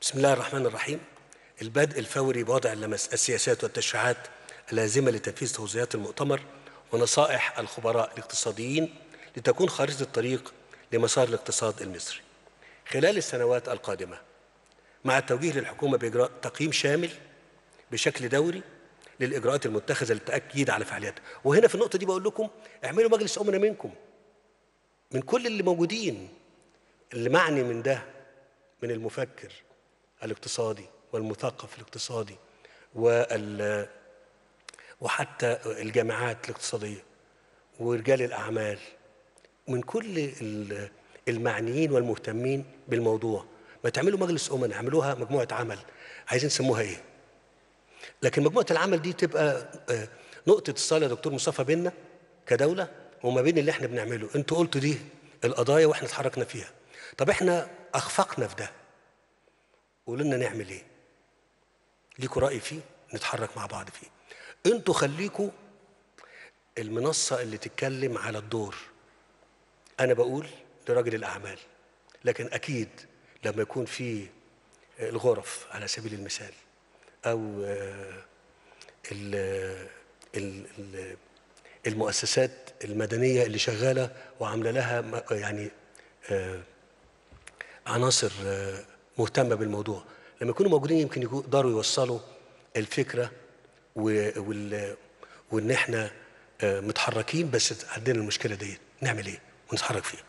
بسم الله الرحمن الرحيم. البدء الفوري بوضع السياسات والتشريعات اللازمة لتنفيذ توصيات المؤتمر ونصائح الخبراء الاقتصاديين لتكون خارطة الطريق لمسار الاقتصاد المصري خلال السنوات القادمة، مع التوجيه للحكومة بإجراء تقييم شامل بشكل دوري للإجراءات المتخذة للتأكيد على فعالياتها. وهنا في النقطة دي بقول لكم اعملوا مجلس أمنا منكم، من كل اللي موجودين، اللي معني من ده، من المفكر الاقتصادي والمثقف الاقتصادي وحتى الجامعات الاقتصادية ورجال الأعمال، من كل المعنيين والمهتمين بالموضوع. ما تعملوا مجلس أمنا، اعملوها مجموعة عمل، عايزين نسموها إيه؟ لكن مجموعة العمل دي تبقى نقطة اتصال يا دكتور مصطفى بيننا كدولة وما بين اللي احنا بنعمله. انتوا قلتوا دي القضايا واحنا اتحركنا فيها، طب احنا أخفقنا في ده، قولوا لنا نعمل ايه؟ ليكوا رأي فيه، نتحرك مع بعض فيه. انتوا خليكوا المنصة اللي تتكلم على الدور. انا بقول لراجل الاعمال، لكن اكيد لما يكون في الغرف على سبيل المثال او المؤسسات المدنية اللي شغالة وعاملة لها يعني عناصر مهتمة بالموضوع، لما يكونوا موجودين يمكن يقدروا يوصلوا الفكرة وإن إحنا متحركين، بس عندنا المشكلة دي نعمل إيه ونتحرك فيها.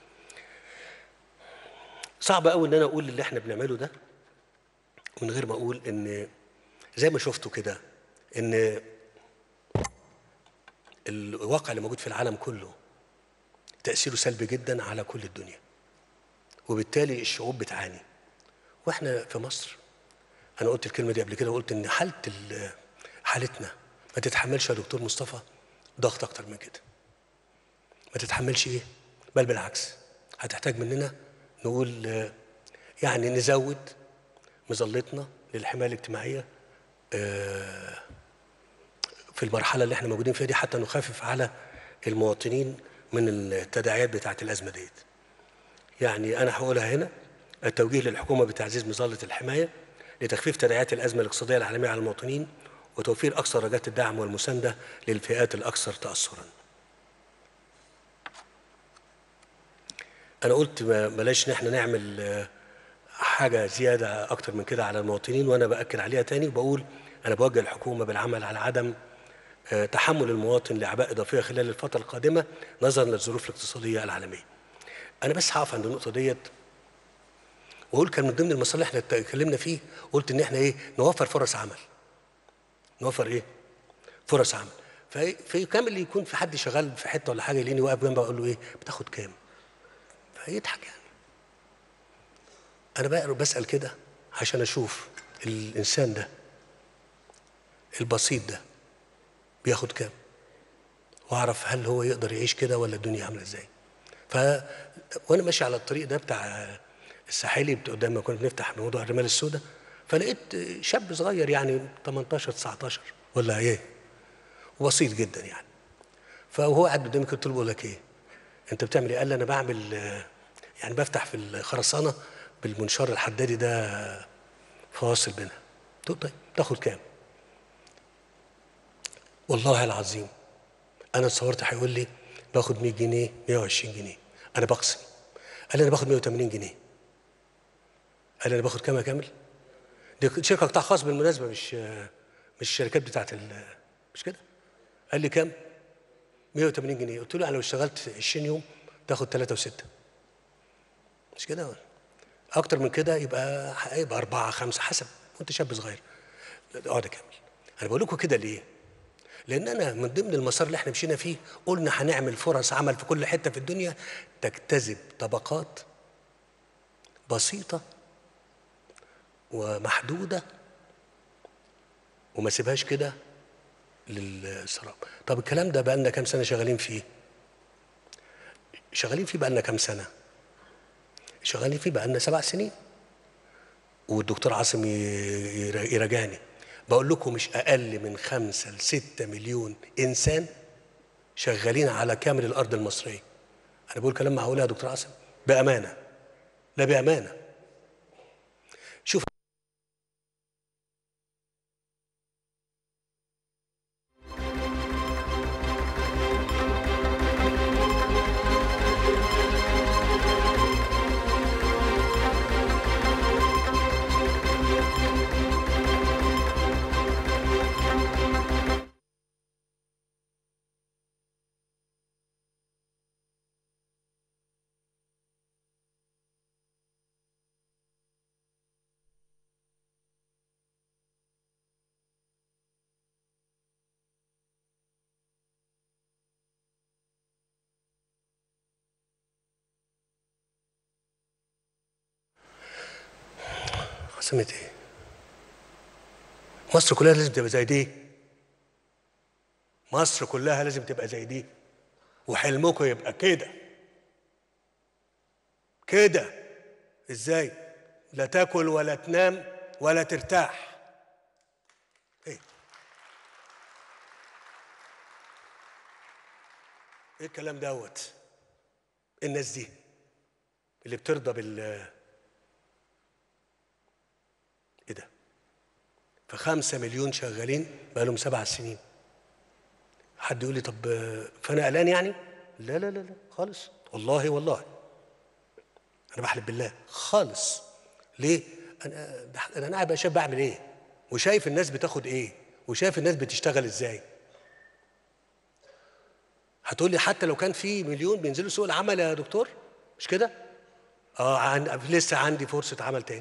صعب قوي إن أنا أقول اللي إحنا بنعمله ده من غير ما أقول إن زي ما شفتوا كده إن الواقع اللي موجود في العالم كله تأثيره سلبي جدا على كل الدنيا، وبالتالي الشعوب بتعاني. واحنا في مصر، انا قلت الكلمه دي قبل كده وقلت ان حالتنا ما تتحملش يا دكتور مصطفى ضغط اكتر من كده، ما تتحملش ايه، بل بالعكس هتحتاج مننا نقول يعني نزود مظلتنا للحمايه الاجتماعيه في المرحله اللي احنا موجودين فيها دي، حتى نخفف على المواطنين من التداعيات بتاعه الازمه ديت. يعني انا هقولها هنا: التوجيه للحكومه بتعزيز مظله الحمايه لتخفيف تداعيات الازمه الاقتصاديه العالميه على المواطنين وتوفير اقصى درجات الدعم والمسانده للفئات الاكثر تاثرا. انا قلت بلاش ان احنا نعمل حاجه زياده اكتر من كده على المواطنين، وانا باكد عليها تاني وبقول انا بوجه الحكومه بالعمل على عدم تحمل المواطن لاعباء اضافيه خلال الفتره القادمه نظرا للظروف الاقتصاديه العالميه. انا بس هقف عند النقطه ديت واقول كان من ضمن المصالح اللي اتكلمنا فيه، قلت ان احنا ايه، نوفر فرص عمل. نوفر ايه؟ فرص عمل. فيكمل يكون في حد شغال في حته ولا حاجه يلاقيني واقف جنبه اقول له ايه بتاخد كام؟ فيضحك يعني. انا بقى بسال كده عشان اشوف الانسان ده البسيط ده بياخد كام، واعرف هل هو يقدر يعيش كده ولا الدنيا عامله ازاي. وانا ماشي على الطريق ده بتاع الساحلي قدام ما كنا بنفتح موضوع الرمال السوداء، فلقيت شاب صغير يعني 18 19 ولا ايه، وبسيط جدا يعني. فهو قاعد قدامي قلت له بقول لك ايه انت بتعمل ايه؟ قال لي انا بعمل يعني بفتح في الخرسانه بالمنشار الحدادي ده فواصل بينها. قلت له طيب تاخد كام؟ والله العظيم انا اتصورت هيقول لي باخد 100 جنيه 120 جنيه. انا بقسم. قال لي انا باخد 180 جنيه. قال لي انا باخد كام يا كامل؟ دي شركه قطاع خاص بالمناسبه، مش الشركات بتاعت مش كده. قال لي كام؟ 180 جنيه. قلت له انا لو اشتغلت 20 يوم تاخد 3 و6، مش كده؟ اكتر من كده هيبقى 4 5 حسب، وانت شاب صغير. اقعد يا كامل. انا بقول لكم كده ليه؟ لان انا من ضمن المسار اللي احنا مشينا فيه قلنا هنعمل فرص عمل في كل حته في الدنيا تجتذب طبقات بسيطه ومحدوده وما سيبهاش كده للسراب. طب الكلام ده بقى لنا كام سنه شغالين فيه؟ شغالين فيه بقى لنا كام سنه؟ شغالين فيه بقى لنا 7 سنين. والدكتور عاصم يراجعني، بقول لكم مش اقل من 5 ل 6 مليون انسان شغالين على كامل الارض المصريه. انا بقول كلام معقول يا دكتور عاصم؟ بامانه، لا بامانه. شوف عاصمة ايه؟ مصر كلها لازم تبقى زي دي. مصر كلها لازم تبقى زي دي، وحلمكم يبقى كده. كده ازاي؟ لا تاكل ولا تنام ولا ترتاح. ايه؟ ايه الكلام دوت؟ الناس دي اللي بترضى ايه ده؟ ف5 مليون شغالين بقالهم 7 سنين. حد يقول لي طب فانا قلقان يعني؟ لا لا لا لا خالص، والله والله انا بحلف بالله خالص. ليه؟ انا قاعد بقى شايف بعمل ايه، وشايف الناس بتاخد ايه، وشايف الناس بتشتغل ازاي. هتقول لي حتى لو كان في مليون بينزلوا سوق العمل يا دكتور، مش كده؟ لسه عندي فرصة عمل تاني.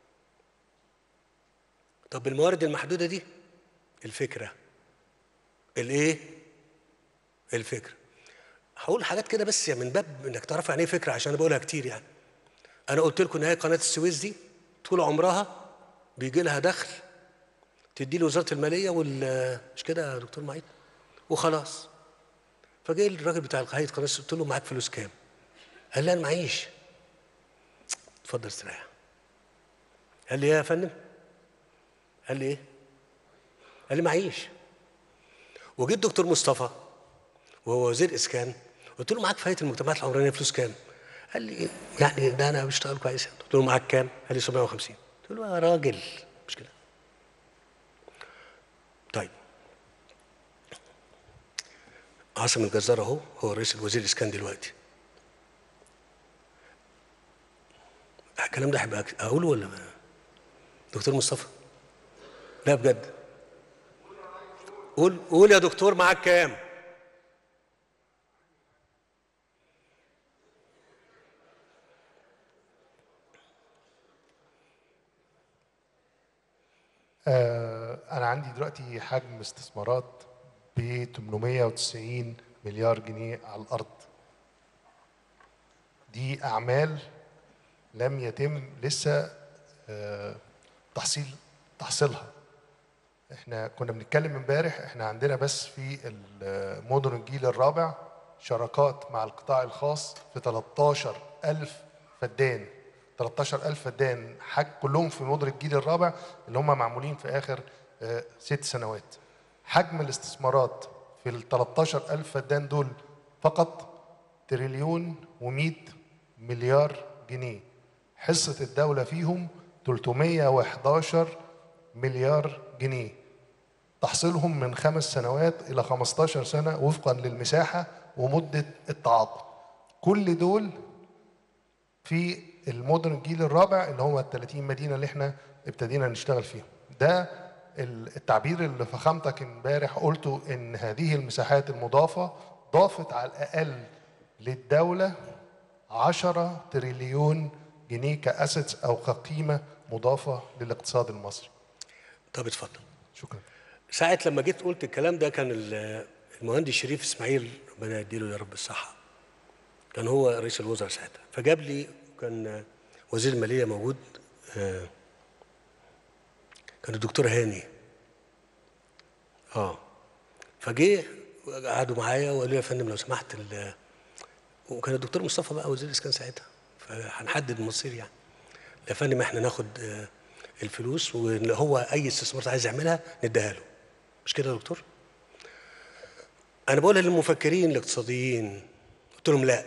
طب بالموارد المحدودة دي، الفكرة الايه؟ الفكرة. هقول حاجات كده بس من باب انك تعرف يعني ايه فكرة، عشان انا بقولها كتير يعني. انا قلت لكم ان هي قناة السويس دي طول عمرها بيجي لها دخل تدي له وزارة المالية مش كده يا دكتور معيد؟ وخلاص. فجاي الراجل بتاع هيئة قناة السويس، قلت له معاك فلوس كام؟ قال لي انا معيش. اتفضل استريح. قال لي ايه يا فندم؟ قال لي ايه؟ قال لي معيش. وجيت دكتور مصطفى وهو وزير اسكان، قلت له معاك في هيئه المجتمعات العمرانيه فلوس كام؟ قال لي يعني ده انا بشتغل كويس. قلت له معاك كام؟ قال لي 750. قلت له يا راجل مش كده. طيب عاصم الجزار اهو هو رئيس الوزير الاسكان دلوقتي. الكلام ده هيبقى اقوله ولا ما؟ دكتور مصطفى لا بجد، قول يا دكتور معاك كام؟ أنا عندي دلوقتي حجم استثمارات ب 890 مليار جنيه على الأرض. دي أعمال لم يتم لسه تحصيلها. احنا كنا بنتكلم امبارح، احنا عندنا بس في مدن الجيل الرابع شراكات مع القطاع الخاص في 13,000 فدان. 13,000 فدان كلهم في مدن الجيل الرابع اللي هم معمولين في آخر 6 سنوات. حجم الاستثمارات في ال 13,000 فدان دول فقط تريليون و100 مليار جنيه. حصة الدولة فيهم 311 مليار جنيه. تحصيلهم من 5 سنوات إلى 15 سنة وفقا للمساحة ومدة التعاقد. كل دول في المدن الجيل الرابع اللي هم ال 30 مدينة اللي احنا ابتدينا نشتغل فيهم. ده التعبير اللي فخامتك امبارح قلته ان هذه المساحات المضافة ضافت على الأقل للدولة 10 تريليون جنيه كأسيتس أو كقيمة مضافة للاقتصاد المصري. طب اتفضل. شكرا. ساعة لما جيت قلت الكلام ده كان المهندس شريف اسماعيل ربنا يديله يا رب الصحة، كان هو رئيس الوزراء ساعتها، فجاب لي، كان وزير المالية موجود، كان الدكتور هاني. فجه قعدوا معايا وقالوا لي يا فندم لو سمحت وكان الدكتور مصطفى بقى وزير الاسكان ساعتها، فهنحدد المصير يعني. يا فندم احنا ناخد الفلوس، واللي هو اي استثمار عايز يعملها نديها له، مش كده يا دكتور؟ انا بقولها للمفكرين الاقتصاديين، قلت لهم لا،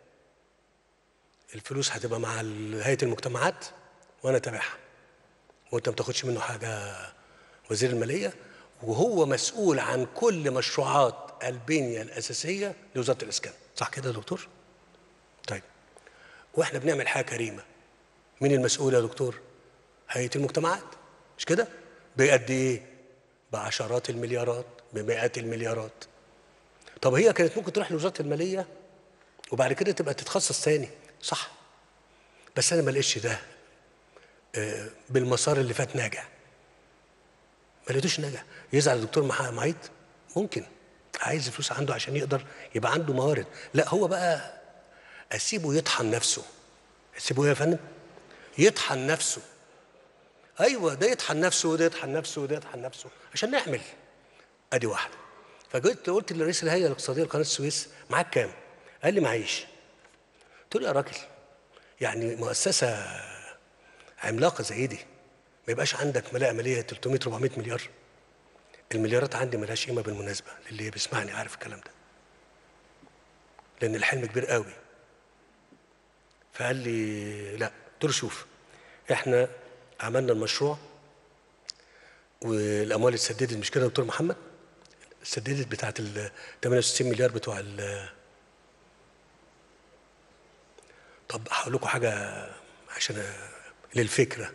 الفلوس هتبقى مع هيئه المجتمعات وانا تابعها، وانت ما تاخدش منه حاجه وزير الماليه، وهو مسؤول عن كل مشروعات البنيه الاساسيه لوزاره الاسكان. صح كده يا دكتور؟ طيب واحنا بنعمل حاجه كريمه، مين المسؤول يا دكتور؟ هيئه المجتمعات، مش كده؟ بقد ايه؟ بعشرات المليارات، بمئات المليارات. طب هي كانت ممكن تروح لوزاره الماليه وبعد كده تبقى تتخصص تاني، صح؟ بس انا ما لقيتش ده بالمسار اللي فات ناجح، ما لقيتوش ناجح. يزعل الدكتور معيط؟ ممكن، عايز الفلوس عنده عشان يقدر يبقى عنده موارد. لا هو بقى اسيبه يطحن نفسه. اسيبه يا فندم يطحن نفسه ايوه، ده يطحن نفسه وده يطحن نفسه وده يطحن نفسه عشان نعمل. ادي واحده. فجيت قلت لرئيس الهيئه الاقتصاديه لقناه السويس: معاك كام؟ قال لي معيش. قلت له: يا راجل، يعني مؤسسه عملاقه زي دي ما يبقاش عندك ملاءه ماليه 300 400 مليار؟ المليارات عندي ملهاش قيمه بالمناسبه، للي بيسمعني عارف الكلام ده، لان الحلم كبير قوي. فقال لي: لا. قلت له: شوف، احنا عملنا المشروع والاموال اتسددت، مش كده يا دكتور محمد؟ اتسددت بتاعت ال 68 مليار بتوع طب هقول لكم حاجه عشان للفكره.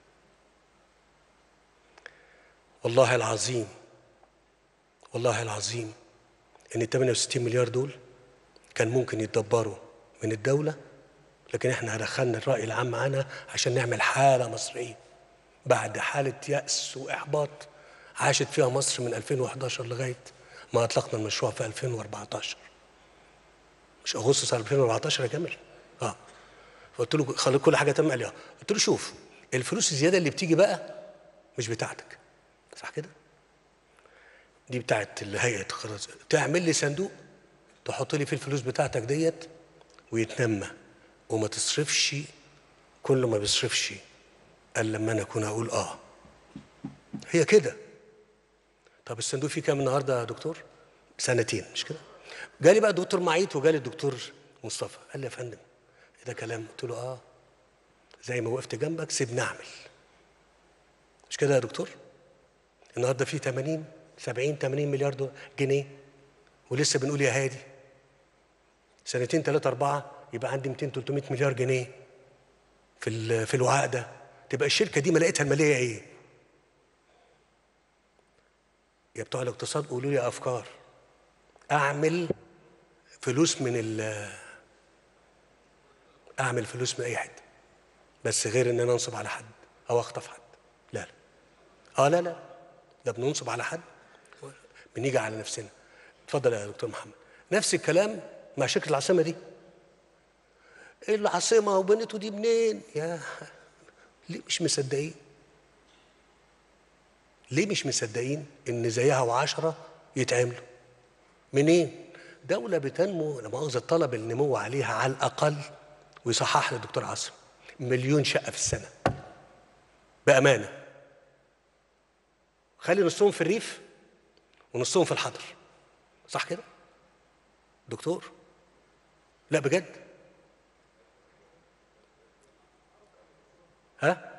والله العظيم، والله العظيم ان ال 68 مليار دول كان ممكن يتدبروا من الدوله، لكن احنا دخلنا الراي العام معانا عشان نعمل حاله مصريه بعد حاله يأس واحباط عاشت فيها مصر من 2011 لغايه ما اطلقنا المشروع في 2014. مش اغسطس 2014 يا جمال؟ اه. فقلت له: خلي كل حاجه تم. قال لي: اه. قلت له: شوف، الفلوس الزياده اللي بتيجي بقى مش بتاعتك، صح كده؟ دي بتاعت هيئه الخراج. تعمل لي صندوق تحط لي فيه الفلوس بتاعتك ديت ويتنمى، وما تصرفش كل ما بيصرفش قال لما انا اكون اقول اه. هي كده. طب الصندوق فيه كام النهارده يا دكتور؟ سنتين، مش كده؟ جالي بقى الدكتور معيط وجالي الدكتور مصطفى، قال لي: يا فندم، ده كلام؟ قلت له: اه، زي ما وقفت جنبك سيبني اعمل. مش كده يا دكتور؟ النهارده في 80 70 80 مليار جنيه، ولسه بنقول يا هادي. سنتين 3 4 يبقى عندي 200 300 مليار جنيه في الوعاء ده. تبقى الشركه دي ملاءتها الماليه ايه؟ يا بتوع الاقتصاد قولوا لي افكار اعمل فلوس اعمل فلوس من اي حته، بس غير ان انا انصب على حد او اخطف حد. لا لا. لا لا، ده بننصب على حد بنيجي على نفسنا. اتفضل يا دكتور محمد. نفس الكلام مع شركه العاصمه دي. العاصمه وبنته دي منين يا؟ ليه مش مصدقين؟ ليه مش مصدقين ان زيها وعشرة يتعملوا؟ منين؟ دولة بتنمو، لا مؤاخذة، طلب النمو عليها على الأقل، ويصحح لي الدكتور عاصم، 1,000,000 شقة في السنة. بأمانة. خلي نصهم في الريف ونصهم في الحضر، صح كده؟ دكتور؟ لا بجد؟ ها؟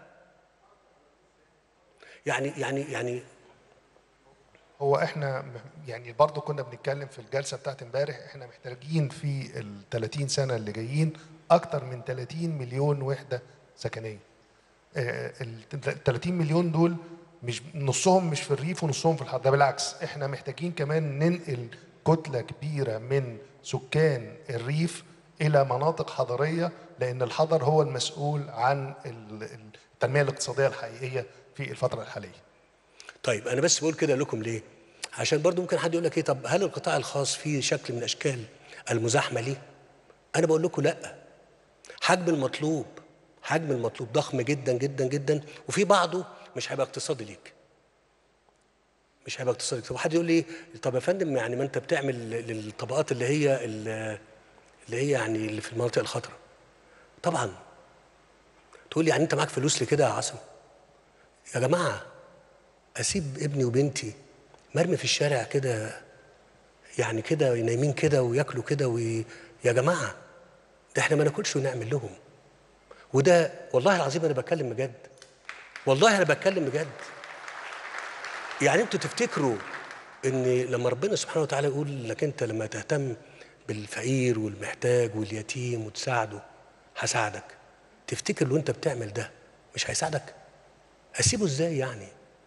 يعني هو احنا يعني برضو كنا بنتكلم في الجلسه بتاعت امبارح، احنا محتاجين في ال 30 سنه اللي جايين اكتر من 30 مليون وحده سكنيه. ال 30 مليون دول مش نصهم مش في الريف ونصهم في الحضر، ده بالعكس، احنا محتاجين كمان ننقل كتله كبيره من سكان الريف الى مناطق حضريه، لان الحضر هو المسؤول عن التنميه الاقتصاديه الحقيقيه في الفتره الحاليه. طيب، أنا بس بقول كده لكم ليه؟ عشان برضو ممكن حد يقول لك إيه، طب هل القطاع الخاص فيه شكل من أشكال المزاحمة ليه؟ أنا بقول لكم لأ. حجم المطلوب، حجم المطلوب ضخم جدا جدا جدا، وفي بعضه مش هيبقى اقتصادي ليك. مش هيبقى اقتصادي. طب حد يقول لي: طب يا فندم، يعني ما انت بتعمل للطبقات اللي هي يعني اللي في المناطق الخطره. طبعا. تقول لي: يعني انت معاك فلوس لكده يا عاصم؟ يا جماعه، اسيب ابني وبنتي مرمي في الشارع كده، يعني كده نايمين كده وياكلوا كده يا جماعه، ده احنا ما ناكلش ونعمل لهم. وده والله العظيم انا بتكلم بجد، والله انا بتكلم بجد. يعني انتوا تفتكروا ان لما ربنا سبحانه وتعالى يقول لك انت لما تهتم بالفقير والمحتاج واليتيم وتساعده هساعدك، تفتكر لو انت بتعمل ده مش هيساعدك؟ اسيبه ازاي يعني؟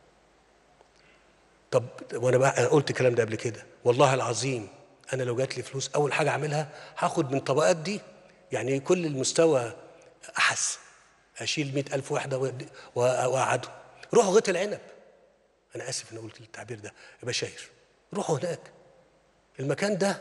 طب وانا بقى أنا قلت الكلام ده قبل كده، والله العظيم انا لو جات لي فلوس اول حاجه اعملها هاخد من الطبقات دي، يعني كل المستوى احس، اشيل 100,000 وحده واقعدهم. روحوا غيط العنب، انا اسف ان قلت التعبير ده يا بشاير، روحوا هناك. المكان ده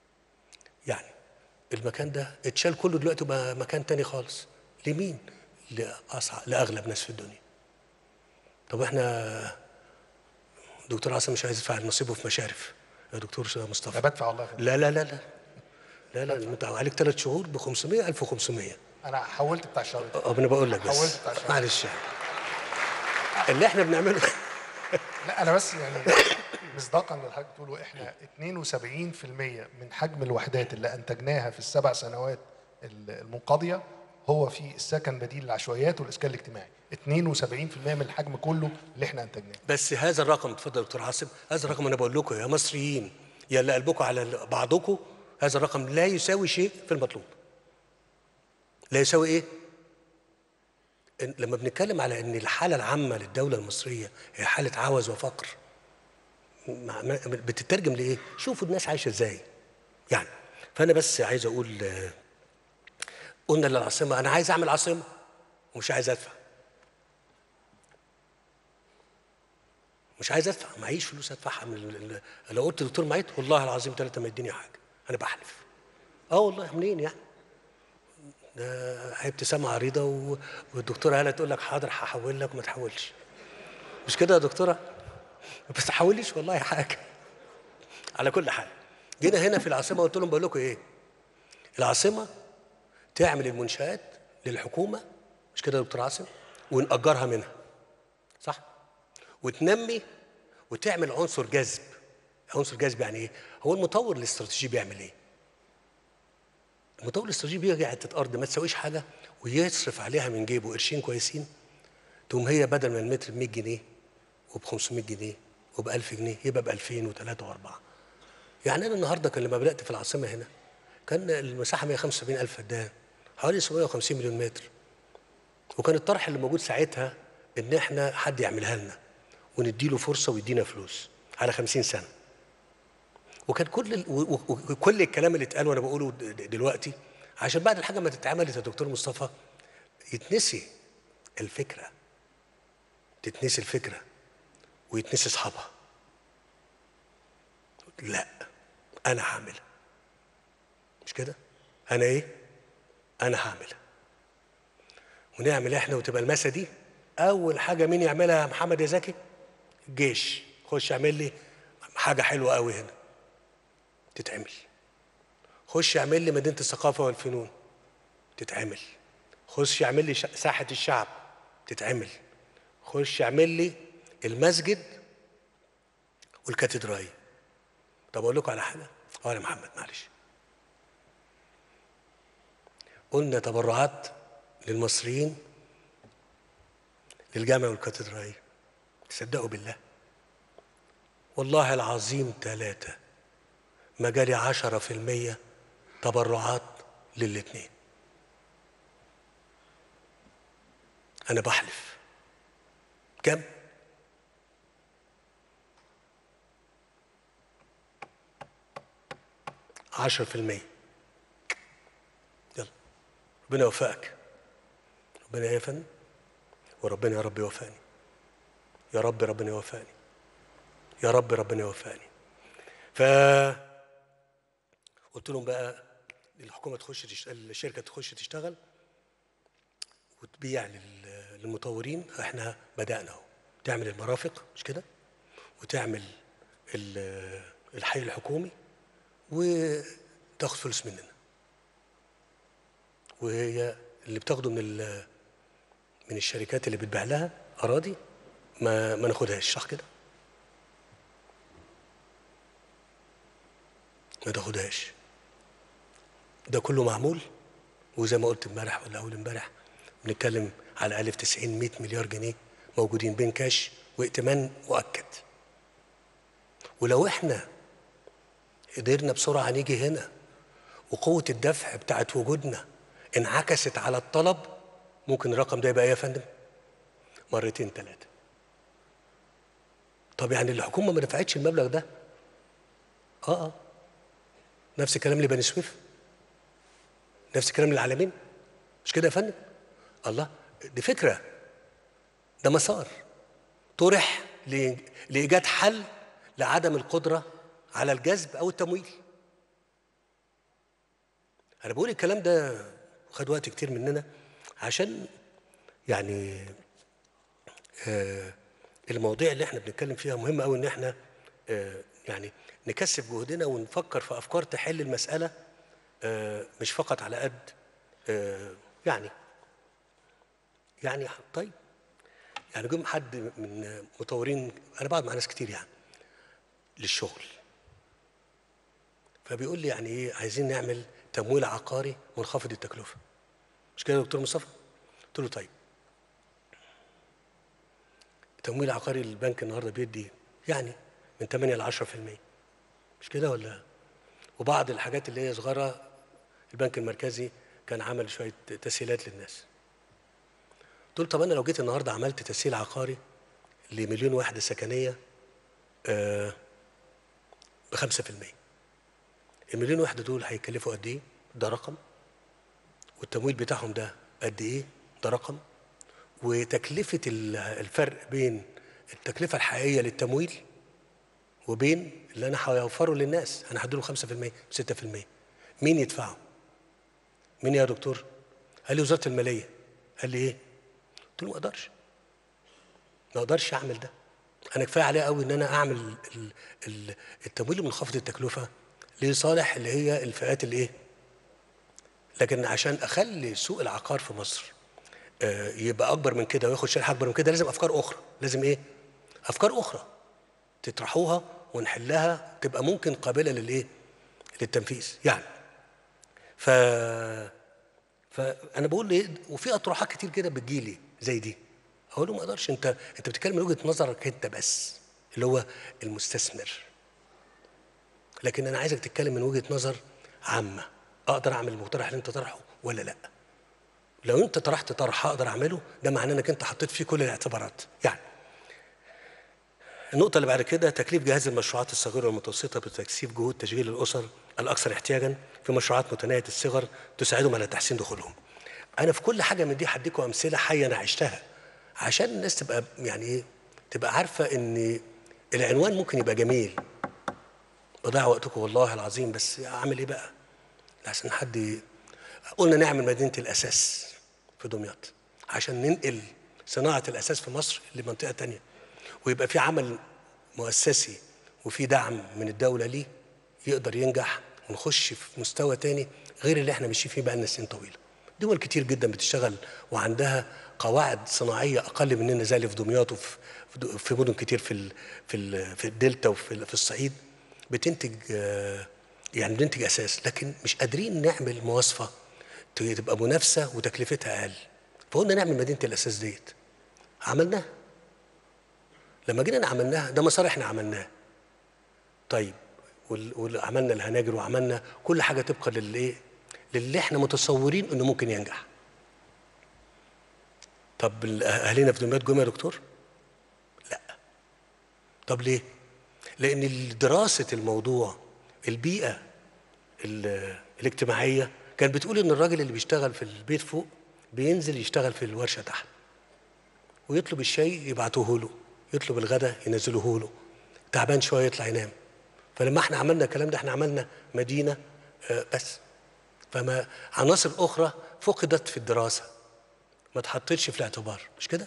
يعني المكان ده اتشال كله دلوقتي بقى مكان تاني خالص. لمين؟ لاغلب ناس في الدنيا. طب احنا دكتور عاصم مش عايز يدفع نصيبه في مشارف يا دكتور مصطفى. انا بدفع والله. لا لا لا لا لا لا، انت عليك 3 شهور ب 500 1500. انا حولت بتاع الشهر ده. انا بقول لك بس حولت بتاع الشهر. معلش يعني اللي احنا بنعمله لا انا بس يعني مصداقا للحاجه بتقوله، احنا 72% من حجم الوحدات اللي انتجناها في ال7 سنوات المنقضيه هو في السكن بديل للعشوائيات والاسكان الاجتماعي. 72% من الحجم كله اللي احنا انتجناه. بس هذا الرقم، اتفضل يا دكتور عاصم، هذا الرقم انا بقول لكم يا مصريين يا اللي قلبكم على بعضكم، هذا الرقم لا يساوي شيء في المطلوب. لا يساوي ايه؟ لما بنتكلم على ان الحاله العامه للدوله المصريه هي حاله عوز وفقر، بتترجم لايه؟ شوفوا الناس عايشه ازاي يعني. فانا بس عايز اقول قلنا للعاصمه انا عايز اعمل عاصمه ومش عايز ادفع. مش عايز ادفع، معيش فلوس ادفعها لو قلت للدكتور معيط والله العظيم 3 ما يديني حاجه، انا بحلف. والله منين يعني؟ ده ابتسامه عريضه والدكتوره هاله تقول لك حاضر هحول لك وما تحولش. مش كده يا دكتوره؟ بس تحوليش والله حاجه. على كل حال جينا هنا في العاصمه قلت لهم بقول لكم ايه؟ العاصمه تعمل المنشآت للحكومه، مش كده يا دكتور عاصم؟ ونأجرها منها، صح؟ وتنمي وتعمل عنصر جذب. عنصر جذب يعني ايه؟ هو المطور الاستراتيجي بيعمل ايه؟ المطور الاستراتيجي بيجي حته ارض ما تساويش حاجه ويصرف عليها من جيبه قرشين كويسين، تقوم هي بدل ما المتر ب 100 جنيه وب 500 جنيه وب 1000 جنيه يبقى ب 2000 و3 و4. يعني انا النهارده كان لما بدات في العاصمه هنا كان المساحه 175,000 فدان، حوالي 750 مليون متر. وكان الطرح اللي موجود ساعتها ان احنا حد يعملها لنا ونديله فرصه ويدينا فلوس على 50 سنه. وكان كل الكلام اللي اتقال وانا بقوله دلوقتي عشان بعد الحاجه ما تتعملت يا دكتور مصطفى يتنسي الفكره، تتنسي الفكره ويتنسي اصحابها. لا انا هعملها، مش كده؟ انا ايه؟ انا هعملها ونعمل احنا وتبقى المسا دي اول حاجه مين يعملها يا محمد يا زكي؟ الجيش. خش اعمل لي حاجه حلوه قوي هنا تتعمل. خش اعمل لي مدينه الثقافه والفنون تتعمل. خش اعمل لي ساحه الشعب تتعمل. خش اعمل لي المسجد والكاتدرائيه. طب اقول لكم على حاجه يا محمد معلش، قلنا تبرعات للمصريين للجامع والكاتدرائيه. تصدقوا بالله والله العظيم 3 ما جالي 10% تبرعات للاتنين. أنا بحلف. كم؟ 10%. يلا ربنا يوفقك. ربنا يا فندم وربنا يا رب يوفقني. يا رب ربنا يوفقني. يا رب ربنا يوفقني. قلت لهم بقى الحكومه تخش الشركه تخش تشتغل وتبيع للمطورين. احنا بدانا اهو، تعمل المرافق مش كده، وتعمل الحي الحكومي وتاخد فلوس مننا، وهي اللي بتاخده من الشركات اللي بتبيع لها اراضي ما ناخدهاش، صح كده؟ ما تاخدهاش. ده كله معمول، وزي ما قلت امبارح ولا اول امبارح بنتكلم على 1000 90 100 مليار جنيه موجودين بين كاش وائتمان مؤكد. ولو احنا قدرنا بسرعه نيجي هنا وقوه الدفع بتاعت وجودنا انعكست على الطلب، ممكن الرقم ده يبقى ايه يا فندم؟ 2 3. طب يعني الحكومه ما دفعتش المبلغ ده؟ نفس الكلام لبني سويف، نفس الكلام للعالمين، مش كده يا فندم؟ الله، دي فكره، ده مسار طرح لايجاد حل لعدم القدره على الجذب او التمويل. انا بقول الكلام ده خد وقت كتير مننا عشان يعني المواضيع اللي احنا بنتكلم فيها مهمة قوي ان احنا يعني نكثف جهدنا ونفكر في افكار تحل المسألة، مش فقط على قد يعني طيب. يعني جم حد من مطورين، انا بقعد مع ناس كتير يعني للشغل، فبيقول لي يعني ايه عايزين نعمل تمويل عقاري منخفض التكلفة، مش كده يا دكتور مصطفى؟ قلت له طيب، التمويل العقاري البنك النهارده بيدي يعني من 8 ل 10%، مش كده ولا؟ وبعض الحاجات اللي هي صغيره البنك المركزي كان عمل شويه تسهيلات للناس. قلت له طب انا لو جيت النهارده عملت تسهيل عقاري لمليون وحده سكنيه ب 5%، المليون وحده دول هيكلفوا قد ايه؟ ده رقم. والتمويل بتاعهم ده قد ايه؟ ده رقم. وتكلفه الفرق بين التكلفه الحقيقيه للتمويل وبين اللي انا هوفره للناس، انا هديله 5% 6%، مين يدفعه؟ مين يا دكتور؟ قال لي وزاره الماليه. قال لي ايه؟ قلت له ما اقدرش اعمل ده، انا كفايه عليا قوي ان انا اعمل التمويل منخفض التكلفه لصالح اللي هي الفئات الايه، لكن عشان اخلي سوق العقار في مصر يبقى اكبر من كده وياخد شريحه اكبر من كده، لازم افكار اخرى، لازم ايه؟ افكار اخرى تطرحوها ونحلها تبقى ممكن قابله للايه؟ للتنفيذ يعني. ف فانا بقول ايه، وفي اطروحات كتير كده بتجيلي زي دي، اقول له ما اقدرش، انت بتتكلم من وجهه نظرك انت بس اللي هو المستثمر، لكن انا عايزك تتكلم من وجهه نظر عامه، اقدر اعمل المقترح اللي انت طرحه ولا لا؟ لو انت طرحت طرح اقدر اعمله، ده معناه انك انت حطيت فيه كل الاعتبارات يعني. النقطة اللي بعد كده تكليف جهاز المشروعات الصغيرة والمتوسطة بتكثيف جهود تشغيل الأسر الأكثر احتياجا في مشروعات متناهية الصغر تساعدهم على تحسين دخولهم. أنا في كل حاجة من دي هديكم أمثلة حية أنا عشتها عشان الناس تبقى يعني إيه، تبقى عارفة إن العنوان ممكن يبقى جميل، بضيع وقتكم والله العظيم، بس أعمل إيه بقى؟ لحسن حد قلنا نعمل مدينة الأساس في دمياط عشان ننقل صناعة الأساس في مصر لمنطقة تانية، ويبقى في عمل مؤسسي وفي دعم من الدولة ليه يقدر ينجح ونخش في مستوى تاني غير اللي احنا ماشيين فيه بقالنا سنين طويلة. دول كتير جدا بتشتغل وعندها قواعد صناعية أقل مننا زي اللي في دمياط وفي مدن كتير في الدلتا وفي الصعيد بتنتج يعني بننتج أساس، لكن مش قادرين نعمل مواصفة تبقى منافسة وتكلفتها أقل. فقلنا نعمل مدينة الأساس ديت، عملناها. لما جينا عملناها ده مسار احنا عملناه طيب، وعملنا الهناجر وعملنا كل حاجه طبقا للي احنا متصورين انه ممكن ينجح. طب اهالينا في دمياط جم يا دكتور؟ لا. طب ليه؟ لان دراسه الموضوع البيئه الاجتماعيه كانت بتقول ان الراجل اللي بيشتغل في البيت فوق بينزل يشتغل في الورشه تحت، ويطلب الشاي يبعتوه له، يطلب الغداء ينزلوه له، تعبان شويه يطلع ينام. فلما احنا عملنا الكلام ده احنا عملنا مدينه بس، فما عناصر اخرى فقدت في الدراسه ما اتحطتش في الاعتبار، مش كده؟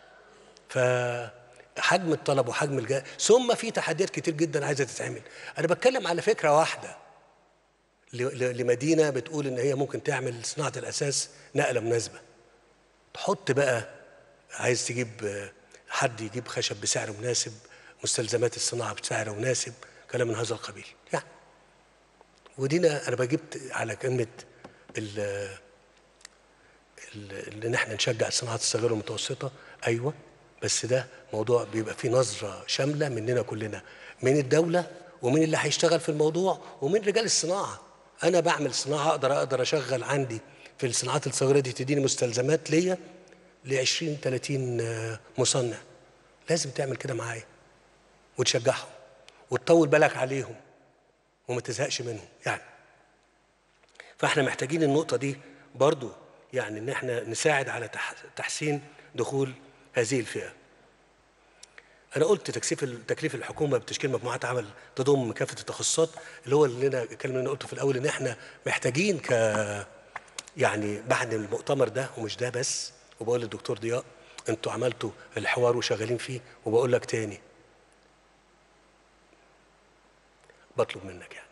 فحجم الطلب وحجم الجاء، ثم في تحديات كتير جدا عايزه تتعمل. انا بتكلم على فكره واحده لمدينه بتقول ان هي ممكن تعمل صناعه الاساس نقله مناسبه. تحط بقى عايز تجيب حد يجيب خشب بسعر مناسب، مستلزمات الصناعه بسعر مناسب، كلام من هذا القبيل يعني. ودينا انا بجبت على كلمه ان احنا نشجع الصناعات الصغيره والمتوسطه، ايوه، بس ده موضوع بيبقى فيه نظره شامله مننا كلنا، من الدوله ومن اللي هيشتغل في الموضوع ومن رجال الصناعه. انا بعمل صناعه اقدر اشغل عندي في الصناعات الصغيره دي تديني مستلزمات ليا ل 20 30 مصنع. لازم تعمل كده معايا وتشجعهم وتطول بالك عليهم وما تزهقش منهم يعني. فاحنا محتاجين النقطة دي برضو يعني ان احنا نساعد على تحسين دخول هذه الفئة. انا قلت تكليف الحكومة بتشكيل مجموعات عمل تضم كافة التخصصات، اللي هو اللي انا الكلام اللي انا قلته في الاول ان احنا محتاجين يعني بعد المؤتمر ده ومش ده بس، وبقول للدكتور ضياء انتوا عملتوا الحوار وشغالين فيه، وبقول لك تاني بطلب منك يعني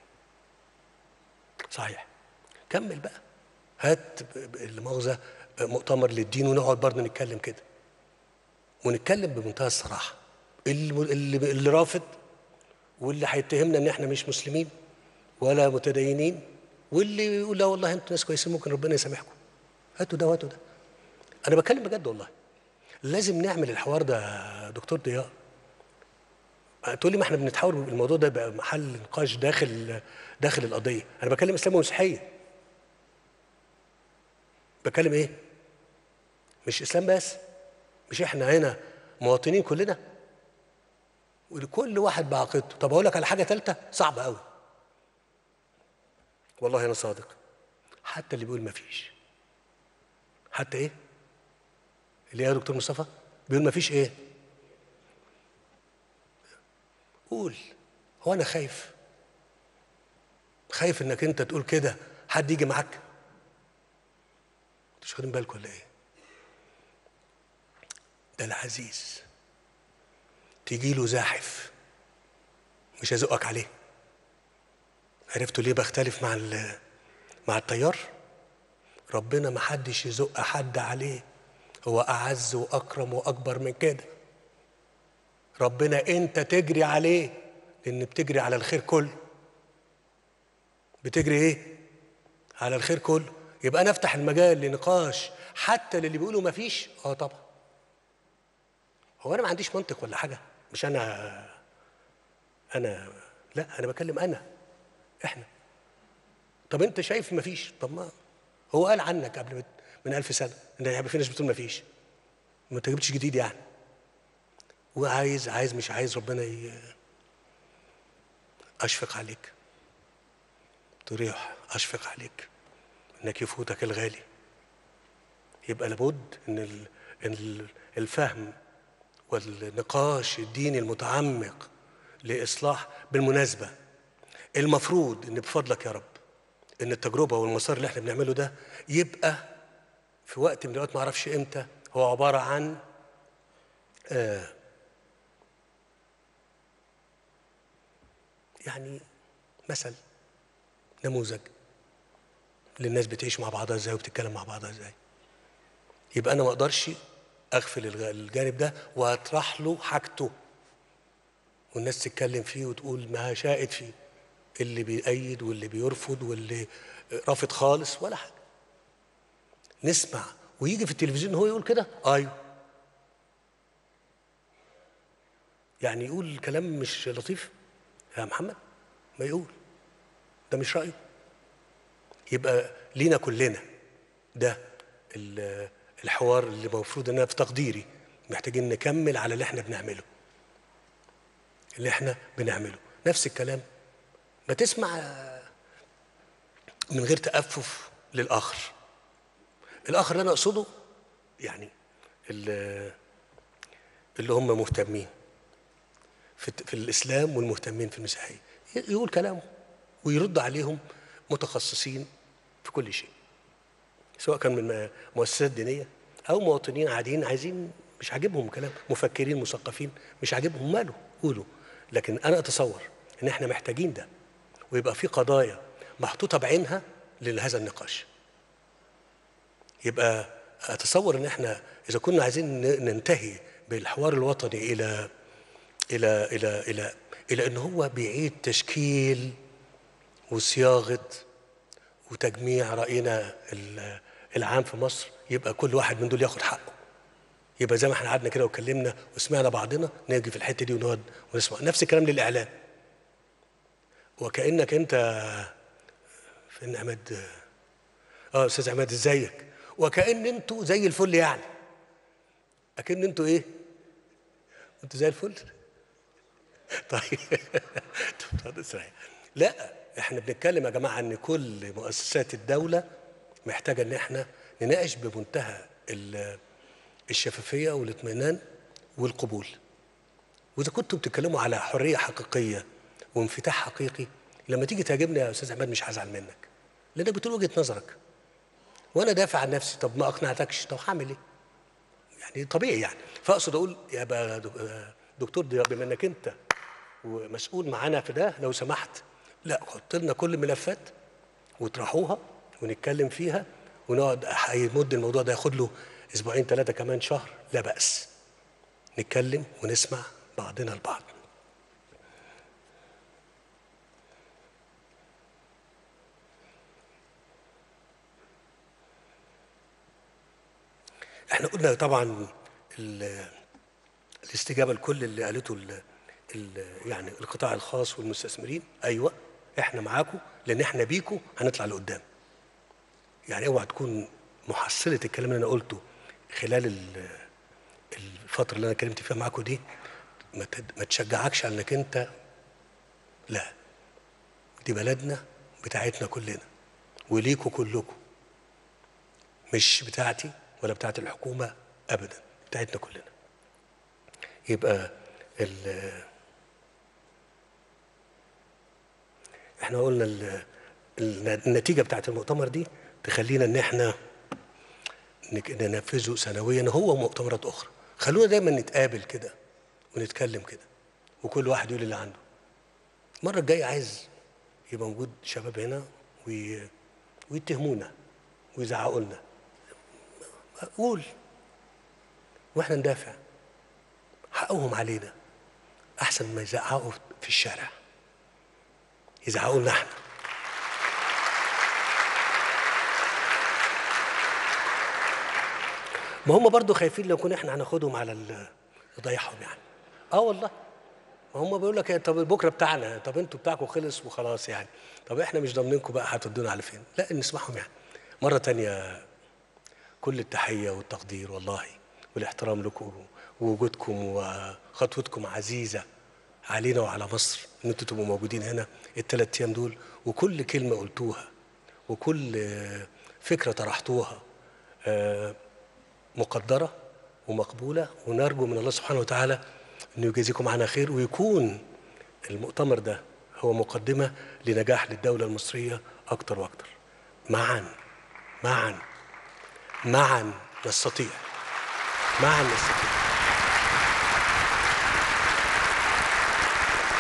صحيح كمل بقى، هات المؤاخذة مؤتمر للدين ونقعد برضه نتكلم كده، ونتكلم بمنتهى الصراحة. اللي رافض واللي هيتهمنا ان احنا مش مسلمين ولا متدينين، واللي يقول لا والله انتوا ناس كويسين ممكن ربنا يسامحكم، هاتوا ده وهاتوا ده. انا بتكلم بجد والله، لازم نعمل الحوار ده يا دكتور ضياء. تقول لي ما احنا بنتحاور، الموضوع ده بقى محل نقاش داخل القضيه. انا بكلم اسلام ومسيحيه، بكلم ايه؟ مش اسلام بس، مش احنا هنا مواطنين كلنا وكل واحد بعقيدته. طب اقول لك على حاجه ثالثه صعبه قوي، والله انا صادق، حتى اللي بيقول ما فيش، حتى ايه اللي يا دكتور مصطفى بيقول ما فيش ايه، قول. هو انا خايف انك انت تقول كده حد يجي معاك؟ مش واخدين بالكم ولا ايه؟ ده العزيز تيجي له زاحف مش هزقك عليه. عرفتوا ليه بختلف مع التيار؟ ربنا ما حدش يزق حد عليه، هو اعز واكرم واكبر من كده. ربنا انت تجري عليه لان بتجري على الخير كله. بتجري ايه؟ على الخير كله. يبقى انا افتح المجال لنقاش حتى للي بيقولوا ما فيش. طبعا. هو انا ما عنديش منطق ولا حاجه، مش انا لا، انا بكلم احنا. طب انت شايف ما فيش، طب ما هو قال عنك قبل من 1000 سنه ان هيبقى في ناس بتقول ما فيش، ما انت جبتش جديد يعني. وعايز مش عايز ربنا اشفق عليك تريح، اشفق عليك انك يفوتك الغالي. يبقى لابد ان الفهم والنقاش الديني المتعمق لاصلاح. بالمناسبه المفروض ان بفضلك يا رب ان التجربه والمسار اللي احنا بنعمله ده يبقى في وقت من الاوقات ما اعرفش امتى هو عباره عن يعني مثل، نموذج للناس بتعيش مع بعضها ازاي وبتتكلم مع بعضها ازاي. يبقى انا ما اقدرش اغفل الجانب ده واطرح له حاجته والناس تتكلم فيه وتقول ما شاءت فيه، اللي بيأيد واللي بيرفض واللي رافض خالص ولا حاجه. نسمع ويجي في التلفزيون هو يقول كده، ايوه يعني يقول كلام مش لطيف يا محمد، ما يقول ده مش رأيه. يبقى لينا كلنا ده الحوار اللي المفروض ان انا في تقديري محتاجين نكمل على اللي احنا بنعمله. نفس الكلام ما تسمع من غير تأفف للآخر. الآخر اللي انا اقصده يعني اللي هم مهتمين في الإسلام والمهتمين في المسيحية، يقول كلامه ويرد عليهم متخصصين في كل شيء، سواء كان من مؤسسات دينية أو مواطنين عاديين عايزين، مش عاجبهم كلام، مفكرين مثقفين مش عاجبهم، ماله قولوا. لكن أنا أتصور إن إحنا محتاجين ده، ويبقى في قضايا محطوطة بعينها لهذا النقاش. يبقى أتصور إن إحنا إذا كنا عايزين ننتهي بالحوار الوطني إلى إن هو بيعيد تشكيل وصياغة وتجميع رأينا العام في مصر، يبقى كل واحد من دول ياخد حقه. يبقى زي ما احنا قعدنا كده واتكلمنا وسمعنا بعضنا، نيجي في الحتة دي ونقعد ونسمع نفس الكلام للإعلام. وكأنك أنت فين عماد؟ أستاذ عماد إزيك؟ وكأن أنتوا زي الفل يعني. أكن أنتوا إيه؟ أنتوا زي الفل؟ طيب لا، احنا بنتكلم يا جماعه ان كل مؤسسات الدوله محتاجه ان احنا نناقش بمنتهى الشفافيه والاطمئنان والقبول. واذا كنتوا بتتكلموا على حريه حقيقيه وانفتاح حقيقي، لما تيجي تهاجمني يا استاذ عماد مش هزعل منك، لانك بتقول وجهه نظرك وانا دافع عن نفسي. طب ما اقنعتكش، طب هعمل ايه؟ يعني طبيعي يعني. فاقصد اقول يا دكتور بما انك انت ومسؤول معانا في ده، لو سمحت لا حط لنا كل الملفات وطرحوها ونتكلم فيها ونقعد. هيمد الموضوع ده ياخد له اسبوعين 3 كمان شهر، لا بأس نتكلم ونسمع بعضنا البعض. احنا قلنا طبعا الاستجابه لكل اللي قالته يعني القطاع الخاص والمستثمرين. ايوه احنا معاكم، لان احنا بيكم هنطلع لقدام. يعني اوعى تكون محصله الكلام اللي انا قلته خلال الفتره اللي انا اتكلمت فيها معاكم دي ما تشجعكش على انك انت، لا، دي بلدنا بتاعتنا كلنا وليكوا كلكم، مش بتاعتي ولا بتاعت الحكومه ابدا، بتاعتنا كلنا. يبقى احنا قلنا النتيجه بتاعت المؤتمر دي تخلينا ان احنا ننفذه سنويا هو ومؤتمرات اخرى. خلونا دايما نتقابل كده ونتكلم كده وكل واحد يقول اللي عنده. المره الجايه عايز يبقى موجود شباب هنا ويتهمونا ويزعقوا لنا، قول واحنا ندافع. حقهم علينا احسن ما يزعقوا في الشارع، يزعقوا لنا احنا. ما هم برضو خايفين لو كنا احنا هناخدهم على نضيعهم يعني. والله ما هم بيقول لك طب بكره بتاعنا، طب انتوا بتاعكم خلص وخلاص يعني، طب احنا مش ضامنينكم بقى هتودونا على فين. لا نسمعهم يعني. مره تانية كل التحيه والتقدير والله والاحترام لكم ووجودكم وخطوتكم عزيزه علينا وعلى مصر، ان انتوا تبقوا موجودين هنا ال3 ايام دول، وكل كلمه قلتوها وكل فكره طرحتوها مقدره ومقبوله. ونرجو من الله سبحانه وتعالى انه يجازيكم عنا خير، ويكون المؤتمر ده هو مقدمه لنجاح للدوله المصريه اكتر واكتر. معا نستطيع، معا نستطيع.